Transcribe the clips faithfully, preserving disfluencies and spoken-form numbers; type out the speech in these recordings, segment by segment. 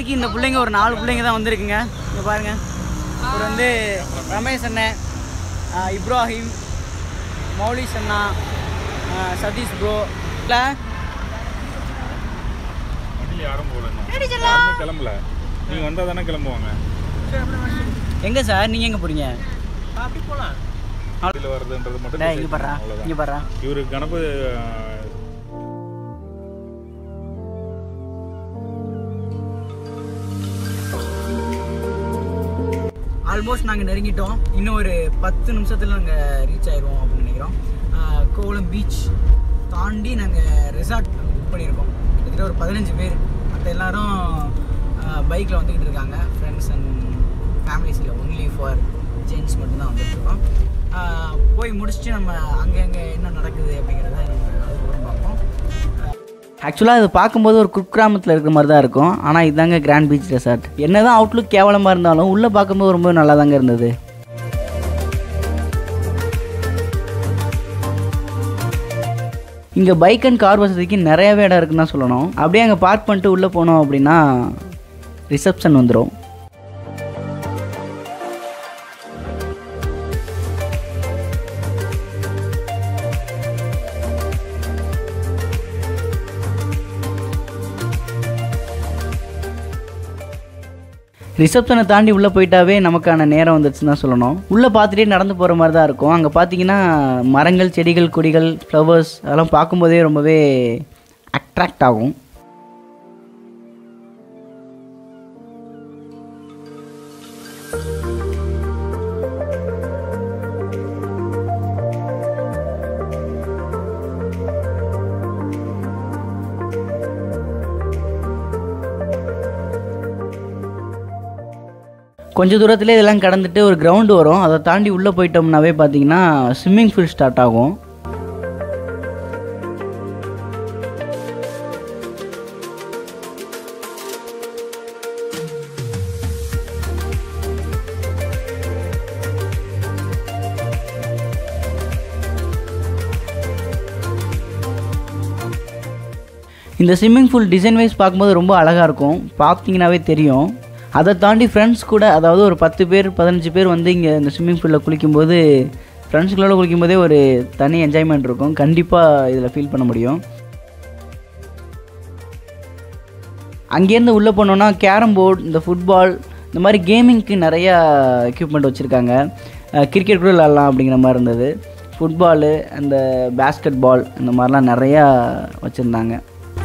இப்போதைக்கு இந்த பிள்ளைங்க ஒரு நாலு பிள்ளைங்க தான் வந்திருக்குங்க. இங்கே பாருங்கள், ஒரு வந்து ரமேஷ் அண்ணன், இப்ராஹிம், மௌலிஸ் அண்ணா, சதீஷ் ப்ரோ. இல்லை யாரும் போகல, கிளம்பல. நீங்கள் வந்தால் தானே கிளம்புவாங்க. எங்கே சார் நீங்கள் எங்கே போகிறீங்க? அப்படி போகலாம். இதில் வர்றதுன்றது மட்டும் இங்கே பாடுறா இங்கே பாடுறா இவருக்கு கணபதி ஆல்மோஸ்ட் நாங்கள் நெருங்கிட்டோம். இன்னும் ஒரு பத்து நிமிஷத்தில் நாங்கள் ரீச் ஆயிடுவோம் அப்படின்னு நினைக்கிறோம். கோவலம் பீச் தாண்டி நாங்கள் ரெசார்ட் புக் பண்ணியிருக்கோம். கிட்டத்தட்ட ஒரு பதினஞ்சு பேர். மற்ற எல்லோரும் பைக்கில் வந்துக்கிட்டு இருக்காங்க. ஃப்ரெண்ட்ஸ் அண்ட் ஃபேமிலிஸில் ஒன்லி ஃபார் ஜென்ட்ஸ் மட்டும்தான் வந்துட்டுருக்கோம். போய் முடிச்சுட்டு நம்ம அங்கே அங்கே என்ன நடக்குது அப்படிங்கிறத நம்ம அதுக்கப்புறம் பார்ப்போம். ஆக்சுவலாக இது பார்க்கும்போது ஒரு குக்கிராமத்தில் இருக்கிற மாதிரி தான் இருக்கும். ஆனால் இதுதாங்க கிராண்ட் பீச் ரெசார்ட். என்ன தான் அவுட்லுக் கேவலமாக இருந்தாலும் உள்ளே பார்க்கும்போது ரொம்ப நல்லா தாங்க இருந்தது. இங்கே பைக் அண்ட் கார் வசதிக்கு நிறையவே இடம் இருக்குன்னு தான் சொல்லணும். அப்படியே அங்கே பார்க் பண்ணிட்டு உள்ளே போனோம் அப்படின்னா ரிசப்ஷன் வந்துடும். ரிசப்ஷனை தாண்டி உள்ளே போயிட்டாவே நமக்கான நேரம் வந்துடுச்சுன்னு தான் சொல்லணும். உள்ளே பார்த்துட்டே நடந்து போகிற மாதிரி தான் இருக்கும். அங்கே பார்த்தீங்கன்னா மரங்கள், செடிகள், கொடிகள், ஃப்ளவர்ஸ் அதெல்லாம் பார்க்கும்போதே ரொம்பவே அட்ராக்ட் ஆகும். கொஞ்சம் தூரத்துலேயே இதெல்லாம் கடந்துட்டு ஒரு கிரவுண்டு வரும். அதை தாண்டி உள்ளே போயிட்டோம்னாவே பார்த்தீங்கன்னா ஸ்விம்மிங் பூல் ஸ்டார்ட் ஆகும். இந்த ஸ்விம்மிங் பூல் டிசைன் வைஸ் பார்க்கும்போது ரொம்ப அழகாக இருக்கும். பார்த்தீங்கன்னாவே தெரியும். அதை தாண்டி ஃப்ரெண்ட்ஸ் கூட, அதாவது ஒரு பத்து பேர் பதினஞ்சு பேர் வந்து இங்கே இந்த ஸ்விம்மிங் பூலில் குளிக்கும்போது ஃப்ரெண்ட்ஸுகளோடு குளிக்கும்போதே ஒரு தனி என்ஜாய்மெண்ட் இருக்கும். கண்டிப்பாக இதில் ஃபீல் பண்ண முடியும். அங்கேருந்து உள்ளே போனோன்னா கேரம் போர்டு, இந்த ஃபுட்பால், இந்த மாதிரி கேமிங்க்கு நிறையா எக்யூப்மெண்ட் வச்சுருக்காங்க. கிரிக்கெட் கூட விளாட்லாம் அப்படிங்கிற மாதிரி இருந்தது. ஃபுட்பாலு, அந்த பேஸ்கெட் பால், இந்த மாதிரிலாம் நிறையா வச்சுருந்தாங்க.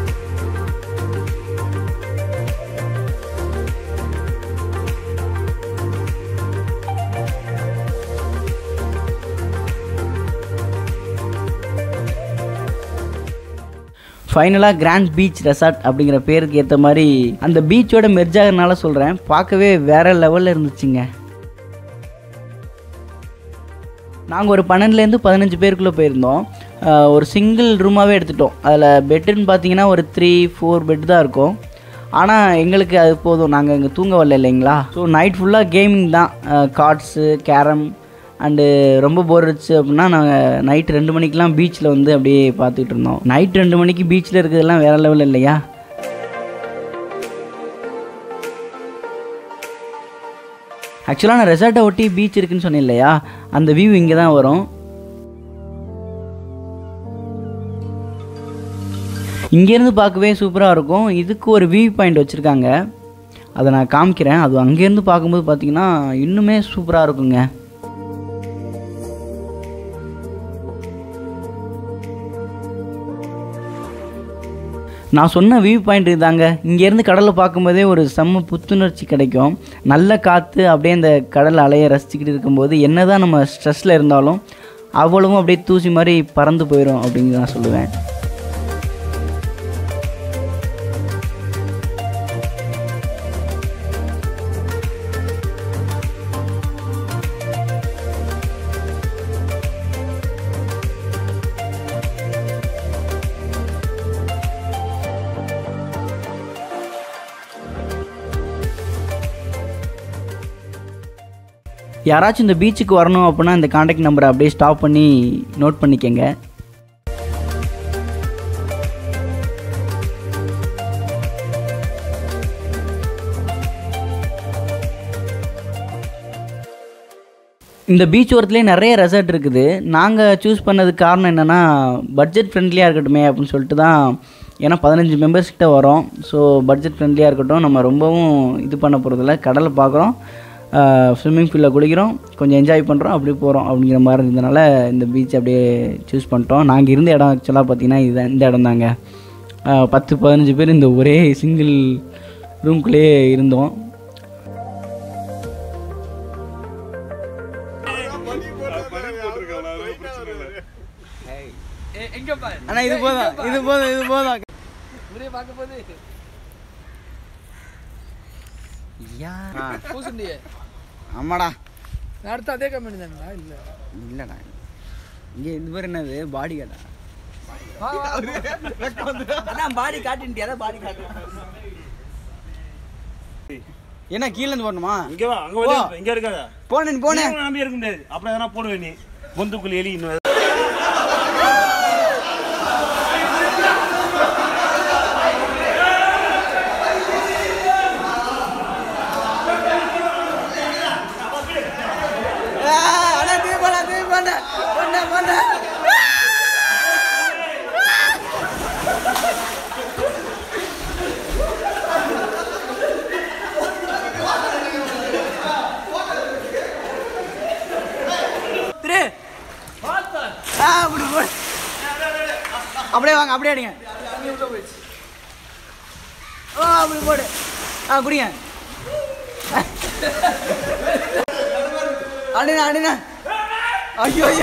ஃபைனலாக கிராண்ட் பீச் ரெசார்ட் அப்படிங்கிற பேருக்கு ஏற்ற மாதிரி அந்த பீச்சோட மெர்ஜ் ஆகிறதுனால சொல்கிறேன், பார்க்கவே வேறு லெவலில் இருந்துச்சுங்க. நாங்கள் ஒரு பன்னெண்டுலேருந்து பதினஞ்சு பேருக்குள்ளே போயிருந்தோம். ஒரு சிங்கிள் ரூமாகவே எடுத்துட்டோம். அதில் பெட்டுன்னு பார்த்தீங்கன்னா ஒரு த்ரீ ஃபோர் பெட் தான் இருக்கும். ஆனால் எங்களுக்கு அது போதும், நாங்கள் இங்கே தூங்க வரல இல்லைங்களா. ஸோ நைட் ஃபுல்லாக கேமிங் தான், கார்ட்ஸு, கேரம் அண்டு ரொம்ப போர் அடிச்சு அப்படின்னா நாங்கள் நைட் ரெண்டு மணிக்கெலாம் பீச்சில் வந்து அப்படியே பார்த்துக்கிட்டு இருந்தோம். நைட் ரெண்டு மணிக்கு பீச்சில் இருக்கிறதெல்லாம் வேறு லெவல் இல்லையா. ஆக்சுவலாக நான் ரெசார்ட்டை ஒட்டி பீச் இருக்குன்னு சொன்னேன் இல்லையா, அந்த வியூ இங்கே தான் வரும். இங்கேருந்து பார்க்கவே சூப்பராக இருக்கும். இதுக்கு ஒரு வியூ பாயிண்ட் வச்சுருக்காங்க, அதை நான் காமிக்கிறேன். அது அங்கேருந்து பார்க்கும்போது பார்த்திங்கன்னா இன்னுமே சூப்பராக இருக்குங்க. நான் சொன்ன வியூ பாயிண்ட் இதாங்க. இங்கேருந்து கடலை பார்க்கும்போதே ஒரு செம்ம புத்துணர்ச்சி கிடைக்கும். நல்ல காற்று, அப்படியே அந்த கடல் அலையை ரசிச்சுக்கிட்டு இருக்கும்போது என்ன தான் நம்ம ஸ்ட்ரெஸ்ஸில் இருந்தாலும் அவ்வளவும் அப்படியே தூசி மாதிரி பறந்து போயிடும் அப்படிங்கிற நான் சொல்லுவேன். யாராச்சும் இந்த பீச்சுக்கு வரணும் அப்படின்னா இந்த காண்டாக்ட் நம்பரை அப்படியே ஸ்டாப் பண்ணி நோட் பண்ணிக்கங்க. இந்த பீச் ஓரத்துலேயே நிறைய ரெசார்ட் இருக்குது. நாங்கள் சூஸ் பண்ணதுக்கு காரணம் என்னென்னா பட்ஜெட் ஃப்ரெண்ட்லியாக இருக்கட்டுமே அப்படின்னு சொல்லிட்டு தான். ஏன்னா பதினஞ்சு மெம்பர்ஸ் கிட்ட வரோம். ஸோ பட்ஜெட் ஃப்ரெண்ட்லியாக இருக்கட்டும், நம்ம ரொம்பவும் இது பண்ண போகிறதில்ல, கடலை பார்க்குறோம், ஸ்விம்மிங் பூலில் குளிக்கிறோம், கொஞ்சம் என்ஜாய் பண்ணுறோம், அப்படி போகிறோம் அப்படிங்கிற மாதிரி இருந்தனால இந்த பீச் அப்படியே சூஸ் பண்ணிட்டோம். நாங்கள் இருந்த இடம் ஆக்சுவலாக பார்த்திங்கன்னா இது இந்த இடம் தாங்க. பத்து பதினஞ்சு பேர் இந்த ஒரே சிங்கிள் ரூம்குள்ளேயே இருந்தோம். அண்ணா இது போதும், இது போதும், இது போதும். ஆமாடா, அடுத்து அதே கம்பெனி தானே? இல்லை இல்லைடா, இங்கே இது பேர் என்னது, பாடி கார்டா? பாடி காட்டின்ட்டியா? பாடி காட்டு என்ன கீழே இருந்து போடணுமா? இங்க வா, அங்க வா, இங்க இருக்காத. போனேன் போனேன் நம்பி இருக்க முடியாது. அப்புறம் எதனா போடுவே நீ பொந்துக்குள்ள எலி இன்னும். அப்படியே வாங்க, அப்படியே அடிங்க. ஓ அப்படி போடு. ஆ குடிங்க. அடினா அடினா. ஐயோ ஐயோ.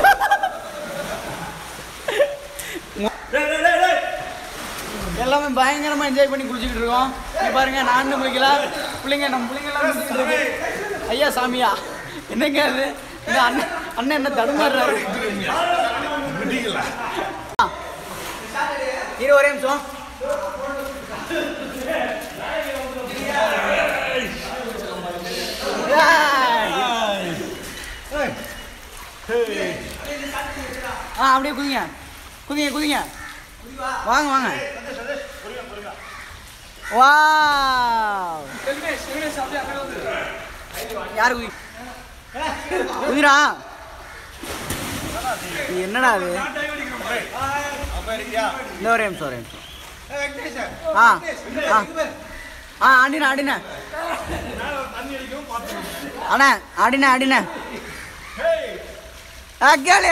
எல்லாமே பயங்கரமா என்ஜாய் பண்ணி குளிச்சுக்கிட்டு இருக்கோம். நீ பாருங்க, நான் குளிக்கல, பிள்ளைங்க நம்ம பிள்ளைங்க எல்லாம் குளிச்சுக்கிட்டு இருக்கு. ஐயா சாமியா, என்னங்க அது? இந்த அண்ணன் அண்ணன் என்ன தடுமாறுறாரு? இரு ஒரே நிமிஷம். ஆ அப்படியே குதிங்க குதிங்க குதிங்க. வாங்க வாங்க. வா யாரு குதி குதிரா? என்னடா அது? இந்த ஒரே நிமிஷம் ஒரே நிமிஷம். ஆ ஆ ஆ ஆடினா ஆடினா அண்ணா ஆடினா ஆடினா ஆ கேளு.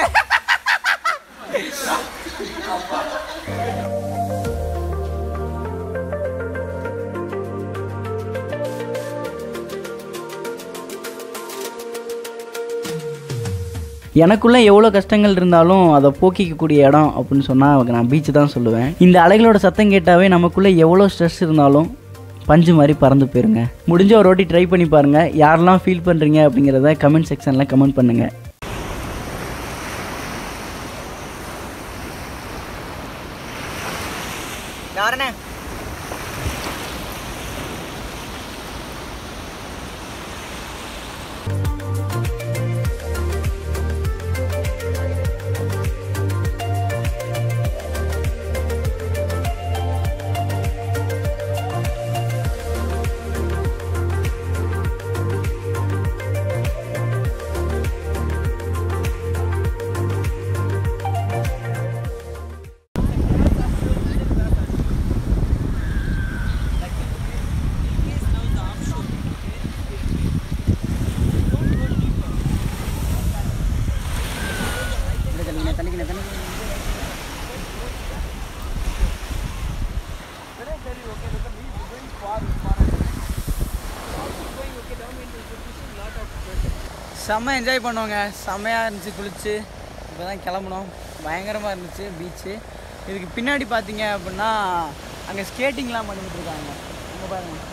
எனக்குள்ளே எவ்வளோ கஷ்டங்கள் இருந்தாலும் அதை போக்கிக்கக்கூடிய இடம் அப்படின்னு சொன்னால் நான் பீச்சு தான் சொல்லுவேன். இந்த அலைகளோட சத்தம் கேட்டாவே நமக்குள்ளே எவ்வளோ ஸ்ட்ரெஸ் இருந்தாலும் பஞ்சு மாதிரி பறந்து போயிருங்க. முடிஞ்ச ஒரு வாட்டி ட்ரை பண்ணி பாருங்கள். யாரெல்லாம் ஃபீல் பண்ணுறீங்க அப்படிங்கிறத கமெண்ட் செக்ஷனில் கமெண்ட் பண்ணுங்கள். யாருண்ணே? செம்ம என்ஜாய் பண்ணுவோங்க. செம்மையாக இருந்துச்சு குளிச்சு. இப்போ தான் கிளம்புனோம். பயங்கரமாக இருந்துச்சு பீச்சு. இதுக்கு பின்னாடி பார்த்தீங்க அப்படின்னா அங்கே ஸ்கேட்டிங்லாம் பண்ணிக்கிட்டு இருக்காங்க. அங்கே பாருங்கள்.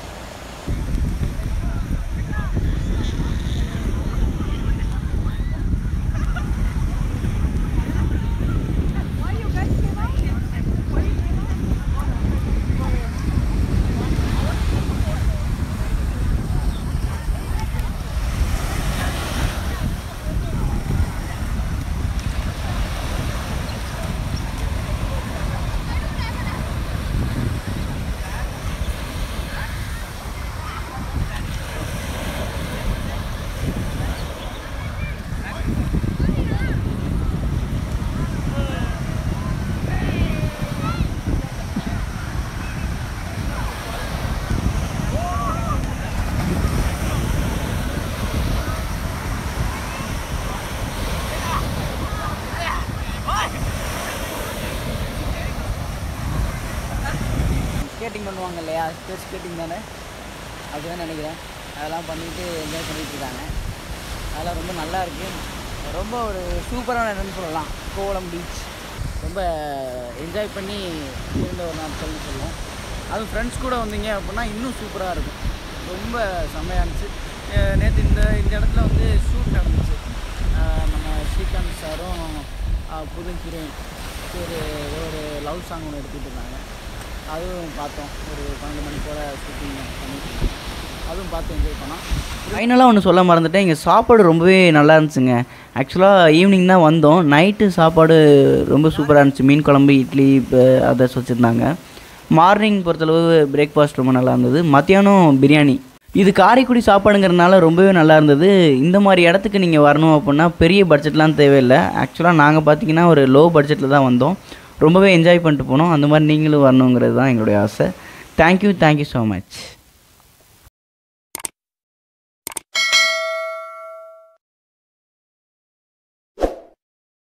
ஸ்கேட்டிங் பண்ணுவாங்க இல்லையா, ஸ்பேஸ் ஸ்கேட்டிங் தானே, அதுதான் நினைக்கிறேன். அதெல்லாம் பண்ணிவிட்டு என்ஜாய் பண்ணிகிட்டு இருக்காங்க. அதெல்லாம் ரொம்ப நல்லா இருக்குது. ரொம்ப ஒரு சூப்பரான இடம்னு சொல்லலாம் கோவளம் பீச். ரொம்ப என்ஜாய் பண்ணி இருந்த ஒரு நாட்கள்னு சொல்லுவோம். அதுவும் ஃப்ரெண்ட்ஸ் கூட வந்தீங்க அப்படின்னா இன்னும் சூப்பராக இருக்கும். ரொம்ப செம்மையாக இருந்துச்சு. நேற்று இந்த இந்த இடத்துல வந்து ஷூட் நடந்துச்சு. நம்ம ஸ்ரீகாந்த் சாரும் புது ஹீரோயின் ஒரு ஒரு லவ் சாங் ஒன்று எடுத்துகிட்டு இருந்தாங்க. அதுவும் பார்த்தோம். ஒரு பன்னெண்டு மணி போல் ஷூட்டிங் பண்ணிட்டு அதுவும் பார்த்து என்ஜாய் பண்ணோம். ஃபைனலாக ஒன்று சொல்ல மறந்துட்டேன், இங்கே சாப்பாடு ரொம்பவே நல்லா இருந்துச்சுங்க. ஆக்சுவலாக ஈவினிங் தான் வந்தோம். நைட்டு சாப்பாடு ரொம்ப சூப்பராக இருந்துச்சு. மீன் குழம்பு, இட்லி, அதர்ஸ் வச்சுருந்தாங்க. மார்னிங் பொறுத்தளவு பிரேக்ஃபாஸ்ட் ரொம்ப நல்லா இருந்தது. மத்தியானம் பிரியாணி. இது காரைக்குடி சாப்பாடுங்கிறதுனால ரொம்பவே நல்லா இருந்தது. இந்த மாதிரி இடத்துக்கு நீங்கள் வரணும் அப்படின்னா பெரிய பட்ஜெட்லாம் தேவையில்லை. ஆக்சுவலாக நாங்கள் பார்த்தீங்கன்னா ஒரு லோ பட்ஜெட்டில் தான் வந்தோம். ரொம்பவே என்ஜாய் பண்ணிட்டு போனோம். அந்த மாதிரி நீங்களும் வரணுங்கிறது தான் எங்களுடைய ஆசை. Thank you thank you so much.